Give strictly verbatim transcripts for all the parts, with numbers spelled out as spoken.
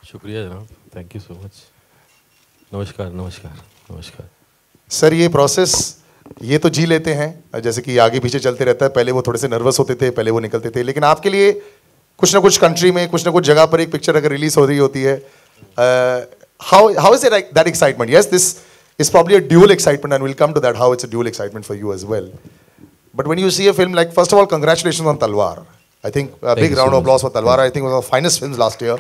शुक्रिया जनाब, thank you so much. नमस्कार नमस्कार नमस्कार सर, ये प्रोसेस ये तो जी लेते हैं, जैसे कि आगे पीछे चलते रहता है। पहले वो थोड़े से नर्वस होते थे, पहले वो निकलते थे, लेकिन आपके लिए कुछ ना कुछ कंट्री में कुछ ना कुछ जगह पर एक पिक्चर अगर रिलीज हो रही होती है, how how is it that excitement? Yes, this is probably a dual excitement and will come to that, how it's a dual excitement for you as well. But when you see a film like, first of all, congratulations on Talwar. I think a Thank big you so round of much. applause for Talwar. I think it was one of the finest films last year.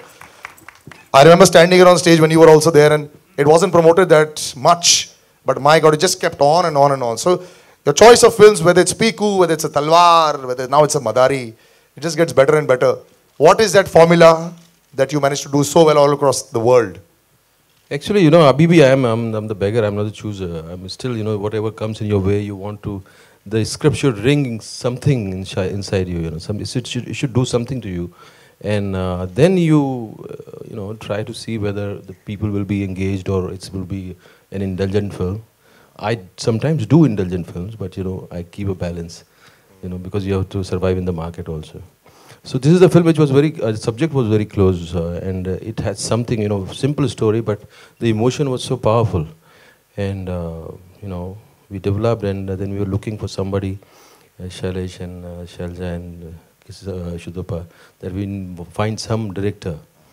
I remember standing here on stage when you were also there, and it wasn't promoted that much, but my God, it just kept on and on and on. So your choice of films, whether it's Piku, whether it's a Talwar, whether now it's a Madari, it just gets better and better. What is that formula that you managed to do so well all across the world? Actually, you know, Abhi bhi I am, I'm, I'm the beggar, I'm not the chooser. I'm still, you know, whatever comes in your way, you want to, the script should ring something inside, inside you, you know, some, it, should, it should do something to you. And uh, then you, uh, you know, try to see whether the people will be engaged or it will be an indulgent film. I sometimes do indulgent films, but, you know, I keep a balance, you know, because you have to survive in the market also. So this is a film which was very, uh, the subject was very close, uh, and uh, it had something, you know, simple story, but the emotion was so powerful. And, uh, you know, we developed, and uh, then we were looking for somebody, uh, Shailesh and uh, Shalja and uh, Shudapa, that we find some director,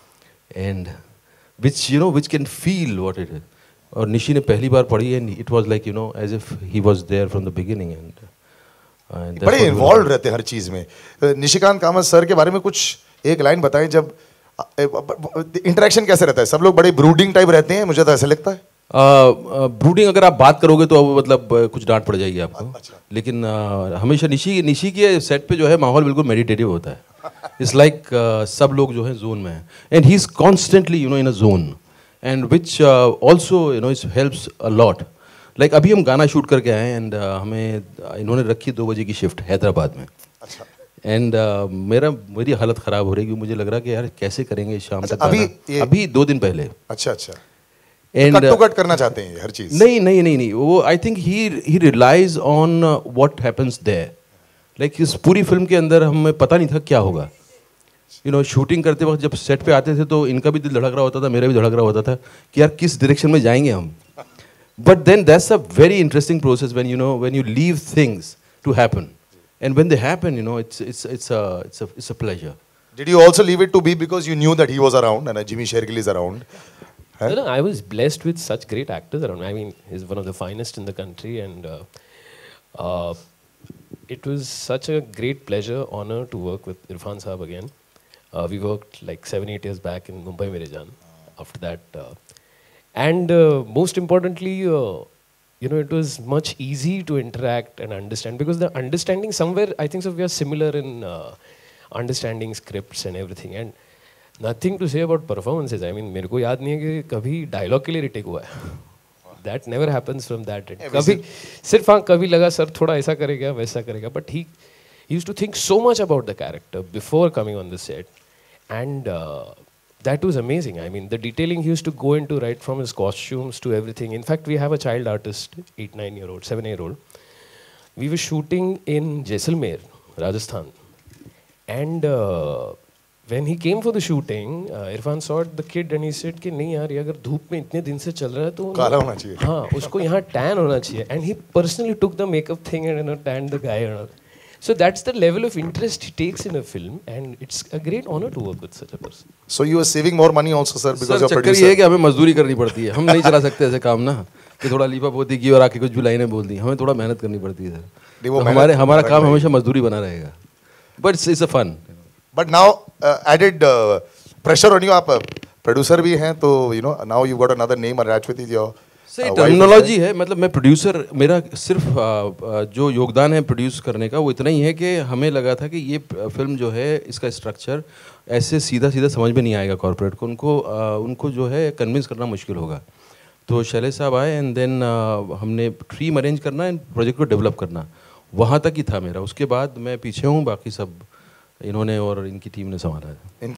and which, you know, which can feel what it is. और निशी ने पहली बार पढ़ी, and it was like, you know, as if he was there from the beginning. And uh, बड़े involve रहते हैं हर चीज में. Nishikant Kamat sir के बारे में कुछ एक लाइन बताएं, जब इंटरेक्शन कैसे रहता है? सब लोग बड़े ब्रूडिंग टाइप रहते हैं, मुझे तो ऐसा लगता है. ब्रूडिंग अगर आप बात करोगे तो अब मतलब कुछ डांट पड़ जाएगी आपको. अच्छा. लेकिन uh, हमेशा निशी निशी के सेट पे जो है माहौल बिल्कुल मेडिटेटिव होता है. इट्स लाइक like, uh, सब लोग जो है जोन में हैं, and he is constantly, you know, in a zone, and which also, you know, it helps a lot. Like अभी हम गाना शूट करके आए, एंड uh, हमें इन्होंने रखी दो बजे की शिफ्ट हैदराबाद में. अच्छा. एंड uh, मेरा मेरी हालत ख़राब हो रही है, क्योंकि मुझे लग रहा है कि यार कैसे करेंगे शाम अच्छा, तक. अभी अभी दो दिन पहले. अच्छा अच्छा. एंड कट टू कट करना चाहते हैं हर चीज? नहीं नहीं नहीं नहीं वो I think he he realise on what happens there. Like इस पूरी फिल्म के अंदर हमें पता नहीं था क्या होगा. यू नो, शूटिंग करते वक्त जब सेट पे आते थे तो इनका भी दिल धड़क रहा होता था, मेरा भी धड़क रहा होता था कि यार किस डायरेक्शन में जाएंगे हम. But then that's a very interesting process when you know when you leave things to happen, and when they happen, you know, it's it's it's a it's a it's a pleasure. Did you also leave it to be because you knew that he was around and uh, Jimmy Shergill is around? Huh? No, no, I was blessed with such great actors around. I mean, he's one of the finest in the country, and uh, uh, it was such a great pleasure, honor to work with Irfan Saab again. Uh, we worked like seven, eight years back in Mumbai Mere Jaan. After that, uh, and uh, most importantly, uh, you know, it was much easy to interact and understand, because the understanding somewhere, I think so we are similar in uh, understanding scripts and everything. And nothing to say about performances. I mean, मेरे को याद नहीं है कि कभी dialogue के लिए retake हुआ है. That never happens from that end. कभी सिर्फ हाँ कभी लगा सर थोड़ा ऐसा करेगा वैसा करेगा. But he, he used to think so much about the character before coming on the set, and uh, that was amazing. I mean, the detailing he used to go into, right from his costumes to everything. In fact, we have a child artist, eight, nine year old, seven year old. We were shooting in Jaisalmer, Rajasthan, and uh, when he came for the shooting, uh, Irfan saw the kid and he said कि नहीं यार, ये अगर धूप में इतने दिन से चल रहा है तो काला होना चाहिए. हाँ, उसको यहाँ tan होना चाहिए. And he personally took the makeup thing and, you know, tanned the guy and all. So that's the level of interest he takes in a film, and it's a great honor to work with such a person. So you are saving more money also, sir, because sir, you're producer. चक्कर ये है कि हमें मजदूरी करनी पड़ती है. हम नहीं चला सकते ऐसे काम ना कि थोड़ा लीपा पोती की और आके कुछ भी लाइनें बोल दी. हमें थोड़ा मेहनत करनी पड़ती है सर. तो हमारे हमारा काम हमेशा मजदूरी बना रहेगा. But it's, it's a fun. But now uh, added uh, pressure on you. आप producer भी हैं, तो you know now you got another name attached with your. सही टर्मिनोलॉजी है. मतलब मैं प्रोड्यूसर, मेरा सिर्फ जो योगदान है प्रोड्यूस करने का वो इतना ही है कि हमें लगा था कि ये फिल्म जो है इसका स्ट्रक्चर ऐसे सीधा सीधा समझ में नहीं आएगा कॉर्पोरेट को. उनको उनको जो है कन्विंस करना मुश्किल होगा. तो शैलेश साहब आए, एंड देन हमने थीम अरेंज करना एंड प्रोजेक्ट को डेवलप करना, वहाँ तक ही था मेरा. उसके बाद मैं पीछे हूँ, बाकी सब इन्होंने और इनकी टीम ने संभाला है.